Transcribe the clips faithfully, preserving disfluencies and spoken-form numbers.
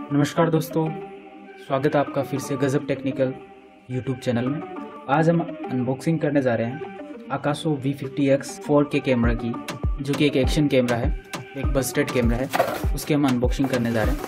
नमस्कार दोस्तों, स्वागत है आपका फिर से गज़ब टेक्निकल यूट्यूब चैनल में। आज हम अनबॉक्सिंग करने जा रहे हैं Akaso V fifty X four K camera की, जो कि एक एक्शन कैमरा है, एक बस्टेड कैमरा है। उसकी हम अनबॉक्सिंग करने जा रहे हैं।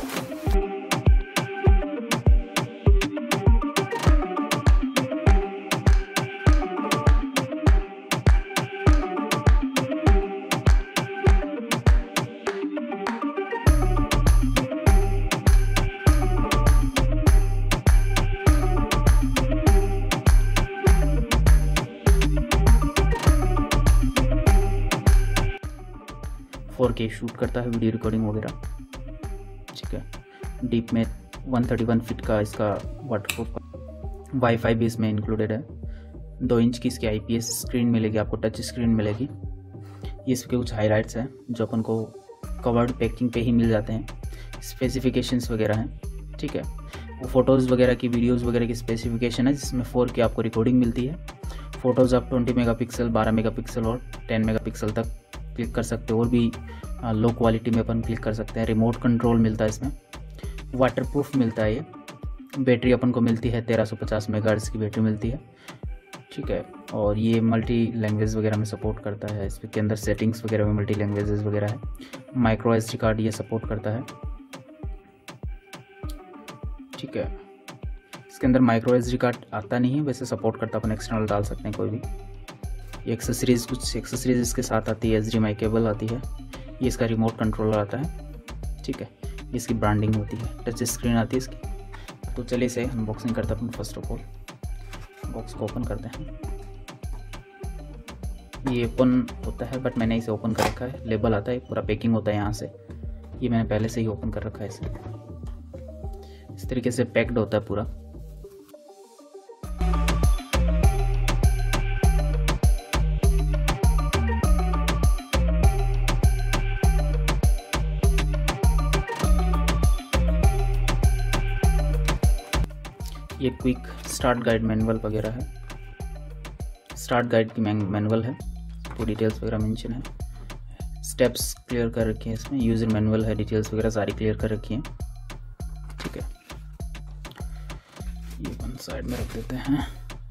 फोर के शूट करता है, वीडियो रिकॉर्डिंग वगैरह, ठीक है। डीप में वन थर्टी वन फीट का इसका वाटरप्रूफ वाईफाई भी इसमें इंक्लूडेड है। दो इंच की इसकी आईपीएस स्क्रीन मिलेगी आपको, टच स्क्रीन मिलेगी। ये इसके कुछ हाईलाइट्स हैं जो अपन को कवर्ड पैकिंग पे ही मिल जाते हैं। स्पेसिफिकेशंस वगैरह हैं, ठीक है। वो फ़ोटोज़ वगैरह की, वीडियोज़ वगैरह की स्पेसिफिकेशन है, जिसमें फोर के आपको रिकॉर्डिंग मिलती है। फ़ोटोज़ आप ट्वेंटी मेगापिक्सल, बारह मेगापिक्सल और टेन मेगापिक्सल तक क्लिक कर सकते हो, और भी लो क्वालिटी में अपन क्लिक कर सकते हैं। रिमोट कंट्रोल मिलता है इसमें, वाटरप्रूफ मिलता है। ये बैटरी अपन को मिलती है तेरह सौ पचास मेगाहर्ट्ज़ की बैटरी मिलती है, ठीक है। और ये मल्टी लैंग्वेज वगैरह में सपोर्ट करता है। इसके अंदर सेटिंग्स वगैरह में मल्टी लैंग्वेजेस वगैरह है। माइक्रो एसडी कार्ड ये सपोर्ट करता है, ठीक है। इसके अंदर माइक्रो एसडी कार्ड आता नहीं है, वैसे सपोर्ट करता, अपन एक्सटर्नल डाल सकते हैं कोई भी। ये एक्सेसरीज, कुछ एक्सेसरीज इसके साथ आती है। H D M I cable आती है। ये इसका रिमोट कंट्रोलर आता है, ठीक है। इसकी ब्रांडिंग होती है, टच स्क्रीन आती है इसकी। तो चलिए इसे अनबॉक्सिंग करते हैं अपन। फर्स्ट ऑफ ऑल बॉक्स को ओपन करते हैं। ये ओपन होता है, बट मैंने इसे ओपन कर रखा है। लेबल आता है, पूरा पैकिंग होता है यहाँ से। ये मैंने पहले से ही ओपन कर रखा है इसे। इस तरीके से पैक्ड होता है पूरा। ये क्विक स्टार्ट गाइड मैनुअल वगैरह है। स्टार्ट गाइड की मैनुअल है, पूरी डिटेल्स वगैरह मेंशन है। स्टेप्स क्लियर कर रखी है इसमें। यूज़र मैनुअल है, डिटेल्स वगैरह सारी क्लियर कर रखी हैं, ठीक है। ये अपन साइड में रख देते हैं।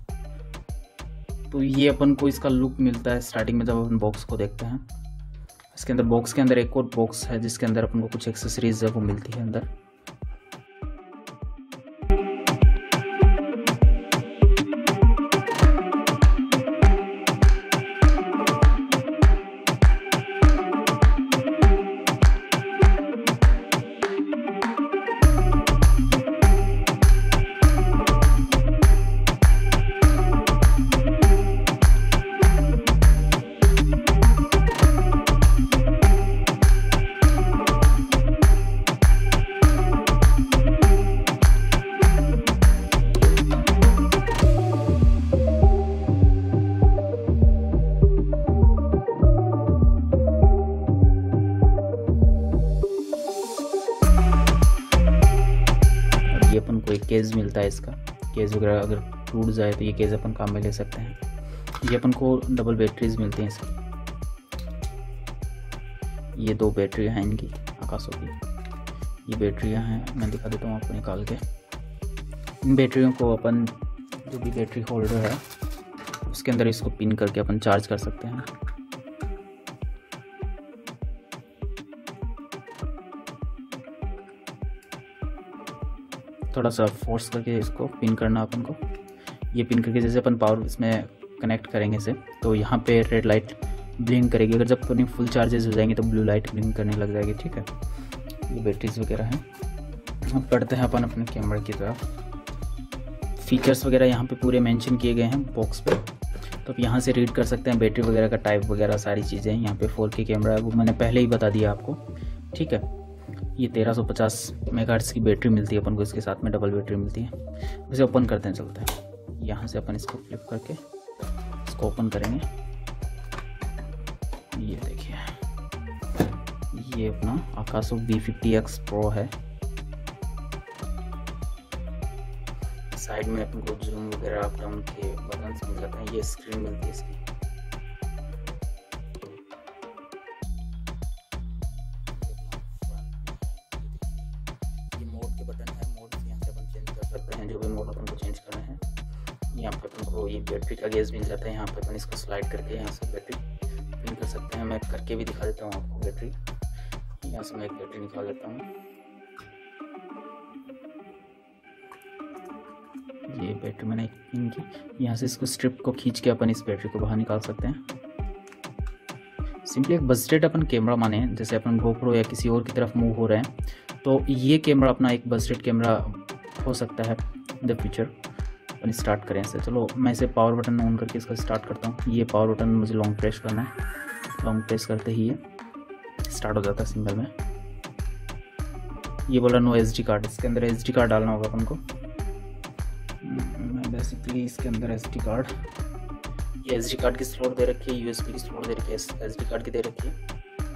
तो ये अपन को इसका लुक मिलता है स्टार्टिंग में जब अपन बॉक्स को देखते हैं। इसके अंदर बॉक्स के अंदर एक और बॉक्स है, जिसके अंदर अपन को कुछ एक्सेसरीज है वो मिलती है अंदर। ये अपन को एक केस मिलता है इसका। केस वगैरह अगर टूट जाए तो ये केस अपन काम में ले सकते हैं। ये अपन को डबल बैटरीज मिलती हैं इसकी। ये दो बैटरी हैं इनकी, आकाशो की। ये बैटरियां हैं, मैं दिखा देता हूँ आपको निकाल के। इन बैटरियों को अपन, जो भी बैटरी होल्डर है उसके अंदर इसको पिन करके अपन चार्ज कर सकते हैं। थोड़ा सा फोर्स करके इसको पिन करना अपन को। ये पिन करके जैसे अपन पावर इसमें कनेक्ट करेंगे इसे, तो यहाँ पे रेड लाइट ब्लिंक करेगी। अगर जब अपनी फुल चार्जेस हो जाएंगे तो ब्लू लाइट ब्लिंक करने लग जाएगी, ठीक है। ये बैटरीज वगैरह हैं। अब पढ़ते हैं अपन अपने कैमरे की तरफ। फीचर्स वगैरह यहाँ पे पूरे मेंशन किए गए हैं बॉक्स पे, तो आप यहाँ से रीड कर सकते हैं। बैटरी वगैरह का टाइप वगैरह सारी चीज़ें यहाँ पे। फोर के कैमरा है, वो मैंने पहले ही बता दिया आपको, ठीक है। ये तेरह सौ पचास मेगाहर्ट्ज़ की बैटरी मिलती है अपन को, इसके साथ में डबल बैटरी मिलती है। उसे ओपन करते हैं, चलते हैं। यहाँ से अपन इसको फ्लिप करके इसको ओपन करेंगे। ये देखिए, ये अपना Akaso V fifty X pro है। साइड में अपन को जूम वगैरह अप डाउन के बटन मिल जाते हैं। ये स्क्रीन मिलती है इसकी। हैं जो भी मोड अपन को चेंज करना है। यहाँ पे अपन को ये बैटरी का गेज मिल जाता है, यहाँ पे अपन इसको स्लाइड करके यहाँ से बैटरी पिन कर सकते हैं। मैं करके भी दिखा देता हूँ आपको बैटरी। यहाँ से मैं एक बैटरी निकाल लेता हूँ। ये बैटरी मैंने पिन की, यहाँ से इसको स्ट्रिप को खींच के अपन इस बैटरी को बाहर निकाल सकते हैं। सिंपली एक बजटेड अपन कैमरा माने, जैसे अपन गोप्रो या किसी और की तरफ मूव हो रहे हैं तो ये कैमरा अपना एक बजटेड कैमरा हो सकता है इन द फ्यूचर। अपन स्टार्ट करें ऐसे। चलो मैं इसे पावर बटन ऑन करके इसका स्टार्ट करता हूँ। ये पावर बटन मुझे लॉन्ग प्रेस करना है, लॉन्ग प्रेस करते ही ये स्टार्ट हो जाता है सिंगल में। ये बोला नो एस डी कार्ड, इसके अंदर एस डी कार्ड डालना होगा अपन को। मैं बेसिकली इसके अंदर एस डी कार्ड, ये एस डी कार्ड की स्लॉट दे रखी है, यूएसबी की स्लॉट दे रखी है, एस डी कार्ड की दे रखी है।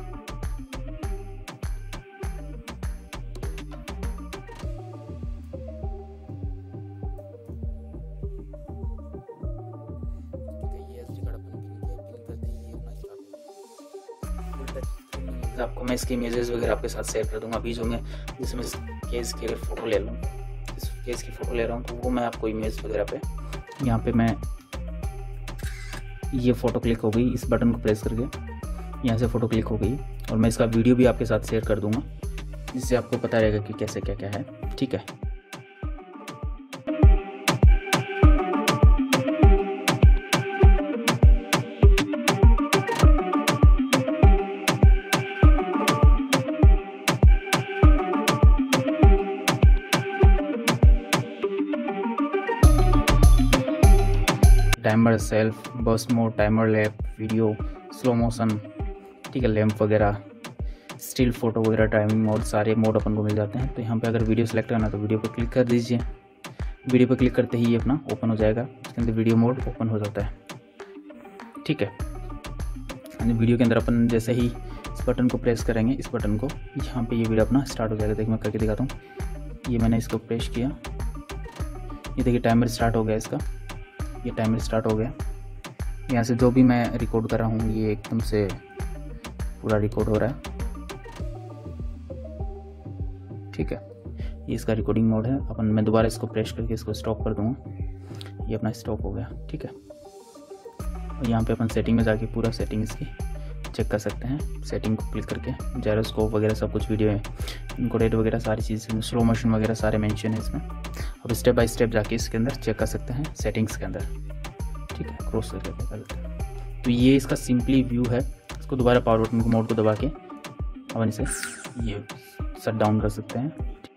आपको मैं इसकी इमेजेस वगैरह आपके साथ शेयर कर दूंगा अभी। जो मैं जैसे मैं इस केस की अगर फ़ोटो ले लूँ, इस केस की फ़ोटो ले रहा हूँ तो वो मैं आपको इमेज वगैरह पे यहाँ पे मैं ये फ़ोटो क्लिक हो गई, इस बटन को प्रेस करके यहाँ से फ़ोटो क्लिक हो गई और मैं इसका वीडियो भी आपके साथ शेयर कर दूँगा जिससे आपको पता रहेगा कि कैसे क्या क्या है। ठीक है, timer, self, burst mode, timer lap, video, slow motion, ठीक है, लैंप वगैरह, स्टिल फोटो वगैरह, टाइमिंग मोड, सारे मोड अपन को मिल जाते हैं। तो यहाँ पे अगर वीडियो सेलेक्ट करना है तो वीडियो पर क्लिक कर दीजिए। वीडियो पर क्लिक करते ही ये अपना ओपन हो जाएगा, उसके अंदर वीडियो मोड ओपन हो जाता है। ठीक है, वीडियो के अंदर अपन जैसे ही इस बटन को प्रेस करेंगे, इस बटन को, यहाँ पे ये वीडियो अपना स्टार्ट हो जाएगा। देखिए मैं करके दिखाता हूँ। ये मैंने इसको प्रेस किया, ये देखिए टाइमर स्टार्ट हो गया इसका, ये टाइमर स्टार्ट हो गया। यहाँ से जो भी मैं रिकॉर्ड कर रहा हूँ ये एकदम से पूरा रिकॉर्ड हो रहा है। ठीक है, ये इसका रिकॉर्डिंग मोड है। अपन मैं दोबारा इसको प्रेस करके इसको स्टॉप कर दूँगा, ये अपना स्टॉप हो गया। ठीक है, और यहाँ पे अपन सेटिंग में जाके पूरा सेटिंग इसकी चेक कर सकते हैं। सेटिंग को क्लिक करके जायरोस्कोप वगैरह सब कुछ, वीडियो है, इनकोडेट वगैरह सारी चीज़ें, स्लो मोशन वगैरह सारे मेंशन है इसमें। अब स्टेप बाय स्टेप जाके इसके अंदर चेक कर सकते हैं सेटिंग्स के अंदर। ठीक है, क्रॉस करके कर लेते हैं। तो ये इसका सिंपली व्यू है। इसको दोबारा पावर बटन को मोड को दबा के अपन इसे ये शट डाउन कर सकते हैं।